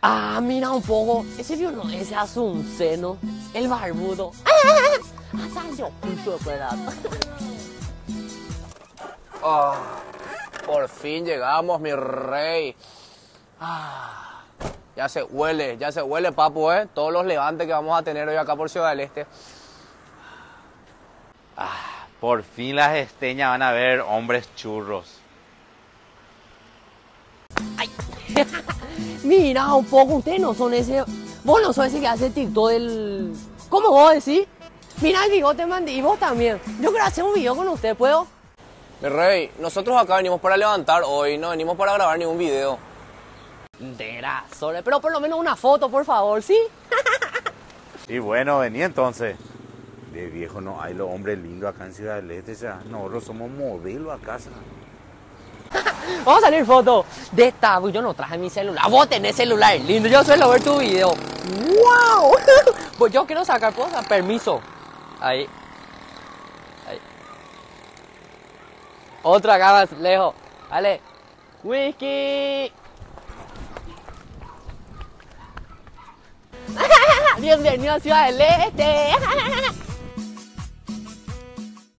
Ah, mira un poco. Ese vio no, ese hace un seno. El barbudo. Hasta yo puso pedazos. Ah, por fin llegamos, mi rey. Ah, ya se huele, papu, todos los levantes que vamos a tener hoy acá por Ciudad del Este. Por fin las esteñas van a ver hombres churros. Mira un poco, ustedes no son ese. Vos no sos ese que hace TikTok del. ¿Cómo vos decís? Mira el bigote, Mandy, y vos también. Yo quiero hacer un video con usted, ¿puedo? Mi rey, nosotros acá venimos para levantar hoy, no venimos para grabar ningún video. Pero por lo menos una foto, por favor, ¿sí? Y bueno, vení entonces. De viejo no hay los hombres lindos acá en Ciudad del Este, ya. Nosotros somos modelos acá. Vamos a salir foto de esta. Yo no traje mi celular. Vos tenés celular lindo. Yo suelo ver tu video. ¡Wow! Pues yo quiero sacar cosas. Permiso. Ahí. Otra acá más lejos. Dale. Whisky. Bienvenido a Ciudad del Este.